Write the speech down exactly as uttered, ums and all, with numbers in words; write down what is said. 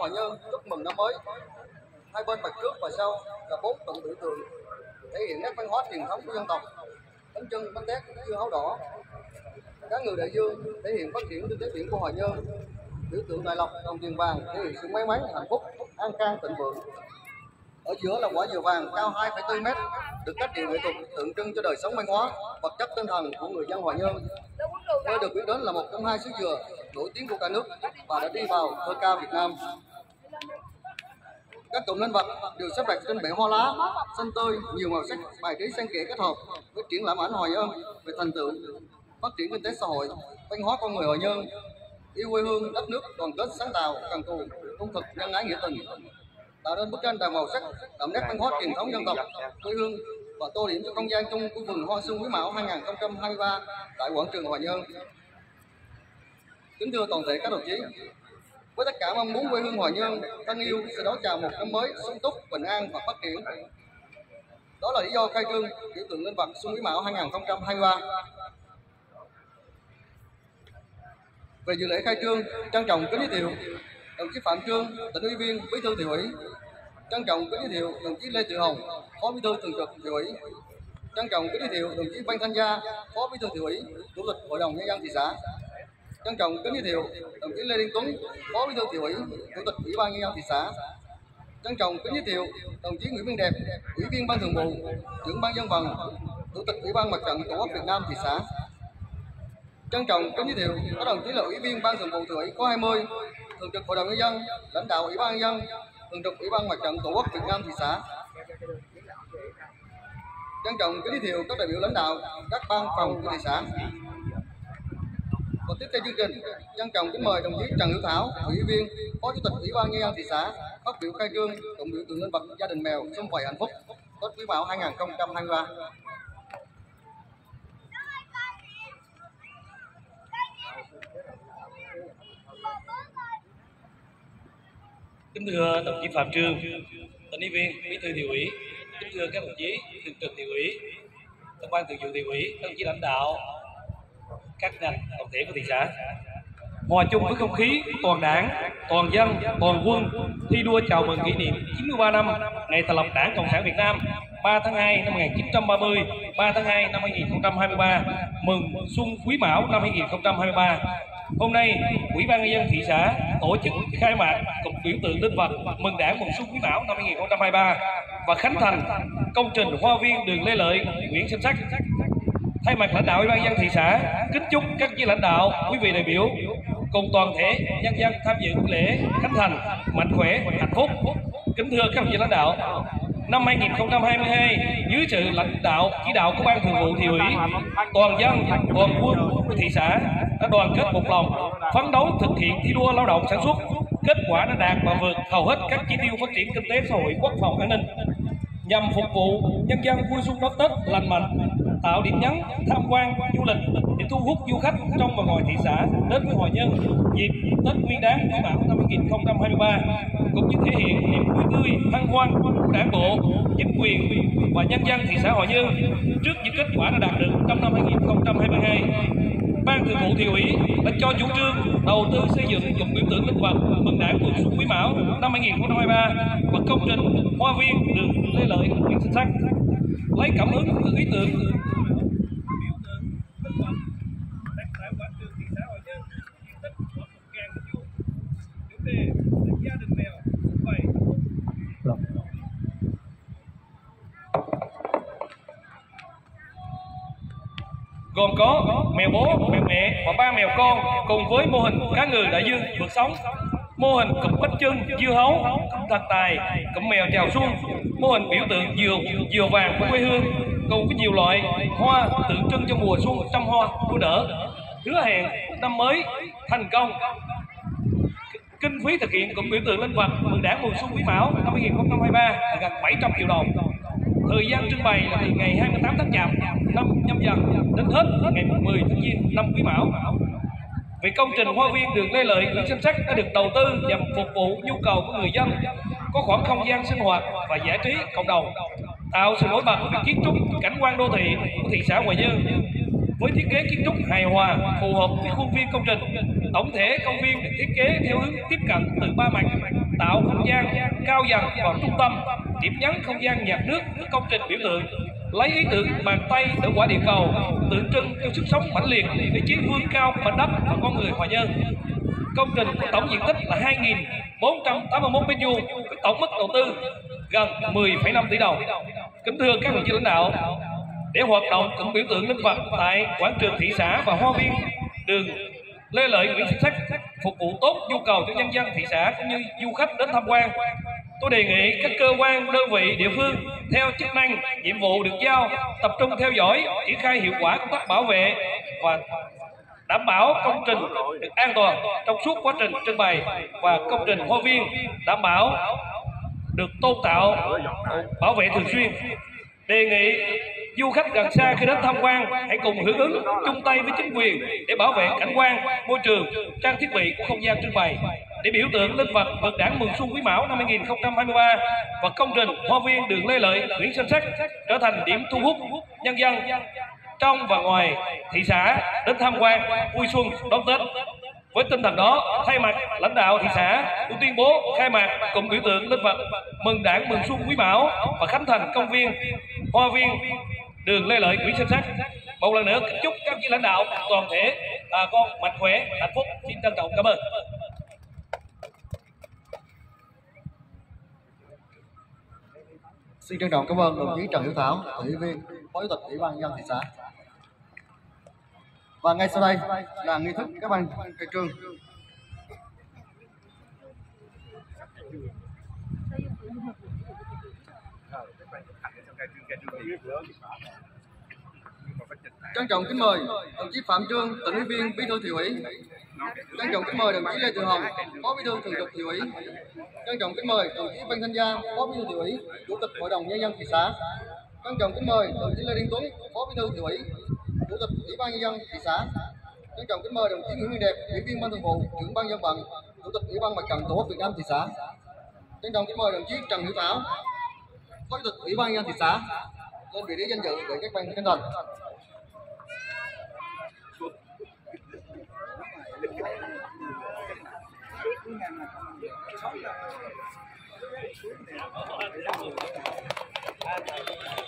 Hòa Nhơn chúc mừng năm mới. Hai bên mặt trước và sau là bốn tượng biểu tượng thể hiện nét văn hóa truyền thống của dân tộc. Bánh chưng, bánh tét, dưa hấu đỏ. Cá ngừ đại dương thể hiện phát triển kinh tế biển của Hòa Nhơn. Biểu tượng đại lộc đồng tiền vàng thể hiện sự may mắn, hạnh phúc, an khang, thịnh vượng. Ở giữa là quả dừa vàng cao hai phẩy bốn mét, được cách điệu nghệ thuật tượng trưng cho đời sống văn hóa, vật chất tinh thần của người dân Hòa Nhơn. Nơi được biết đến là một trong hai xứ dừa nổi tiếng của cả nước và đã đi vào thơ ca Việt Nam. Các cụm linh vật đều xếp đặt trên bệ hoa lá xanh tươi, nhiều màu sắc, bài trí xen kẽ kết hợp với triển lãm ảnh Hòa Nhơn về thành tựu phát triển kinh tế xã hội, văn hóa con người Hòa Nhơn, yêu quê hương, đất nước, đoàn kết, sáng tạo, cần cù, trung thực, nhân ái, nghĩa tình, tạo nên bức tranh đầy màu sắc, đậm nét văn hóa truyền thống dân tộc, quê hương và tô điểm cho không gian chung của vườn hoa xuân Quý Mão hai không hai ba tại quảng trường Hòa Nhơn. Kính thưa toàn thể các đồng chí, với tất cả mong muốn quê hương Hòa Nhơn thân yêu sẽ đón chào một năm mới sung túc, bình an và phát triển. Đó là lý do khai trương biểu tượng linh vật Xuân Quý Mão hai không hai ba. Về dự lễ khai trương, trân trọng kính giới thiệu đồng chí Phạm Trương, tỉnh ủy viên, bí thư thị ủy. Trân trọng kính giới thiệu đồng chí Lê Thị Hồng, phó bí thư thường trực thị ủy. Trân trọng kính giới thiệu đồng chí Văn Thanh Gia, phó bí thư thị ủy, chủ tịch hội đồng nhân dân thị xã. Trân trọng kính giới thiệu đồng chí Lê Đình Tuấn, phó bí thư thị ủy, chủ tịch ủy ban nhân dân thị xã. Trân trọng kính giới thiệu đồng chí Nguyễn Văn Đẹp, ủy viên ban thường vụ, trưởng ban dân vận, chủ tịch ủy ban mặt trận tổ quốc Việt Nam thị xã. Trân trọng kính giới thiệu các đồng chí là ủy viên ban thường vụ thị ủy khóa hai mươi, thường trực hội đồng nhân dân, lãnh đạo ủy ban nhân dân, thường trực ủy ban mặt trận tổ quốc Việt Nam thị xã. Trân trọng kính giới thiệu các đại biểu lãnh đạo các ban phòng của thị xã. Và tiếp theo chương trình, trân trọng kính mời đồng chí Trần Hữu Thảo, ủy viên, phó chủ tịch ủy ban nhân dân thị xã phát biểu khai trương cụm biểu tượng linh vật gia đình mèo sum vầy hạnh phúc Tết Quý Mão hai không hai ba. Kính thưa đồng chí Phạm Trương, tỉnh ủy viên, bí thư thị ủy, kính thưa các đồng chí thường trực thị ủy, các ban thường vụ thị ủy, các đồng chí lãnh đạo các ngành đoàn thể của thị xã. Hòa chung với không khí toàn đảng, toàn dân, toàn quân thi đua chào mừng kỷ niệm chín mươi ba năm ngày thành lập Đảng Cộng sản Việt Nam ba tháng hai năm một nghìn chín trăm ba mươi, ba tháng hai năm hai nghìn không trăm hai mươi ba, mừng Xuân Quý Mão năm hai nghìn không trăm hai mươi ba. Hôm nay, Ủy ban nhân dân thị xã tổ chức khai mạc cụm biểu tượng linh vật mừng Đảng mừng Xuân Quý Mão năm hai nghìn không trăm hai mươi ba và khánh thành công trình hoa viên đường Lê Lợi, Nguyễn Sinh Sắc. Thay mặt lãnh đạo Ủy ban nhân dân thị xã, kính chúc các vị lãnh đạo, quý vị đại biểu cùng toàn thể nhân dân tham dự buổi lễ khánh thành mạnh khỏe, hạnh phúc. Kính thưa các vị lãnh đạo, năm hai nghìn không trăm hai mươi hai, dưới sự lãnh đạo chỉ đạo của ban thường vụ thị ủy, toàn dân, toàn quân của thị xã đã đoàn kết một lòng, phấn đấu thực hiện thi đua lao động sản xuất. Kết quả đã đạt và vượt hầu hết các chỉ tiêu phát triển kinh tế xã hội, quốc phòng an ninh, nhằm phục vụ nhân dân vui xuân đón Tết lành mạnh, tạo điểm nhấn tham quan du lịch để thu hút du khách trong và ngoài thị xã đến với Hòa Nhơn dịp Tết Nguyên đán Quý Mão năm hai nghìn không trăm hai mươi ba, cũng như thể hiện niềm vui tươi hân hoan của đảng bộ, chính quyền và nhân dân thị xã Hòa Nhơn trước những kết quả đã đạt được trong năm hai nghìn không trăm hai mươi hai. Ban thường vụ thị ủy đã cho chủ trương đầu tư xây dựng cụm biểu tượng linh vật mừng Đảng mừng Xuân Quý Mão năm hai nghìn không trăm hai mươi ba và công trình hoa viên đường Lê Lợi, Nguyễn Sinh Sắc. Lấy cảm hứng từ ý tưởng gồm có mèo bố, mèo mẹ và ba mèo con, cùng với mô hình cá ngừ đại dương vượt sóng, mô hình cụm bánh chưng, dưa hấu, cụm thần tài, cụm mèo chào xuân, mô hình biểu tượng dừa dừa vàng của quê hương, cùng với nhiều loại hoa tượng trưng cho mùa xuân trăm hoa đua nở, hứa hẹn năm mới thành công. Kinh phí thực hiện cụm biểu tượng linh vật mừng Đảng mừng Xuân Quý Mão năm hai nghìn không trăm hai mươi ba là gần bảy trăm triệu đồng. Thời gian trưng bày là từ ngày hai mươi tám tháng Chạp năm Nhâm Dần đến hết ngày mười tháng Giêng năm Quý Mão. Về công trình hoa viên đường Lê Lợi, Nguyễn Sinh Sắc đã được đầu tư nhằm phục vụ nhu cầu của người dân, có khoảng không gian sinh hoạt và giải trí cộng đồng, tạo sự nổi bật về kiến trúc cảnh quan đô thị của thị xã Hòa Nhơn. Với thiết kế kiến trúc hài hòa phù hợp với khuôn viên công trình, tổng thể công viên được thiết kế theo hướng tiếp cận từ ba mặt, tạo gian cao dần vào trung tâm, điểm nhấn không gian nhạc nước với công trình biểu tượng lấy ý tưởng bàn tay đỡ quả địa cầu, tượng trưng cho sức sống mãnh liệt để chiến vươn cao của mảnh đất và con người hòa nhân. Công trình có tổng diện tích là hai nghìn bốn trăm tám mươi mốt mét vuông với tổng mức đầu tư gần mười phẩy năm tỷ đồng. Kính thưa các đồng chí lãnh đạo, để hoạt động cụm biểu tượng linh vật tại quảng trường thị xã và hoa viên đường Lê Lợi, Nguyễn Xích Sắc phục vụ tốt nhu cầu cho nhân dân thị xã cũng như du khách đến tham quan, tôi đề nghị các cơ quan, đơn vị, địa phương theo chức năng, nhiệm vụ được giao tập trung theo dõi, triển khai hiệu quả công tác bảo vệ và đảm bảo công trình được an toàn trong suốt quá trình trưng bày và công trình hoa viên đảm bảo được tôn tạo, bảo vệ thường xuyên. Đề nghị du khách gần xa khi đến tham quan hãy cùng hưởng ứng chung tay với chính quyền để bảo vệ cảnh quan, môi trường, trang thiết bị của không gian trưng bày, để biểu tượng linh vật vượt đảng mừng xuân Quý Mão năm hai nghìn không trăm hai mươi ba và công trình hoa viên đường Lê Lợi, Nguyễn Xích Sắc trở thành điểm thu hút nhân dân trong và ngoài thị xã đến tham quan vui xuân đón Tết. Với tinh thần đó, thay mặt lãnh đạo thị xã, tôi tuyên bố khai mạc cụm biểu tượng linh vật mừng đảng mừng xuân Quý Mão và khánh thành công viên hoa viên đường Lê Lợi, Nguyễn Xích Sắc. Một lần nữa kính chúc các vị lãnh đạo toàn thể bà con mạnh khỏe, hạnh phúc. Xin trân trọng cảm ơn. Xin trân trọng cảm ơn đồng chí Trần Hữu Thảo, ủy viên, phó chủ tịch Ủy ban nhân dân thị xã. Và ngay sau đây là nghi thức các ban khai trương. Trân trọng kính mời đồng chí Phạm Trương, tỉnh ủy viên, bí thư thị ủy. Trân trọng kính mời đồng chí Lê Từ Hồng, phó bí thư thường trực thị ủy. Trân trọng kính mời đồng chí Văn Thanh Gia, phó bí thư thị ủy, chủ tịch hội đồng nhân dân thị xã. Trân trọng kính mời đồng chí Lê Đình Tuấn, phó bí thư thị ủy, chủ tịch ủy ban nhân dân thị xã. Trân trọng kính mời đồng chí Nguyễn Minh Đẹp, ủy viên ban thường vụ, trưởng ban dân vận, chủ tịch ủy ban mặt trận tổ quốc Việt Nam thị xã. Trân trọng kính mời đồng chí Trần Hữu Thảo, phó chủ tịch ủy ban nhân dân thị xã lên vị trí danh dự để các ban khánh thành. Thank you.